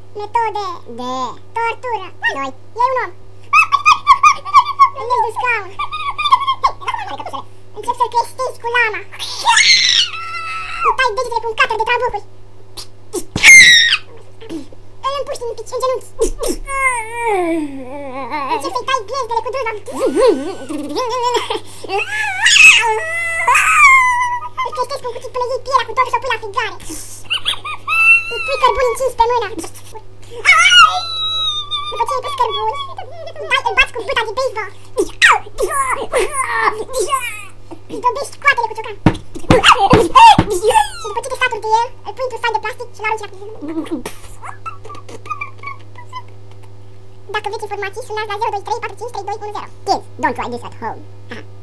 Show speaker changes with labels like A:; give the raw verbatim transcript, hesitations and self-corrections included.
A: Metode de tortură. Doi. E un om. Îl iei de scaun. Încep să-l crestezi cu lama. Îi tai degetele cu un cater de trabucuri. Îl împuști în pici, în genunchi. Încep să-i tai glezdele cu druva. Îl crestezi cu un cuțit până iei pielea cu totul și o pui la frigare. Îi pui cărbuni încins pe mână. După ce îi pus cărbuni, îl dai, îl bați cu buta de baseball. Îi dobești coatele cu ciocan. Și după ce te saturi de el, îl pui într-un stai de plastic și l-arunci la piscină. Dacă vreți informații, sunați la zero doi trei patru cinci trei doi unu zero. Kids, don't try this at home.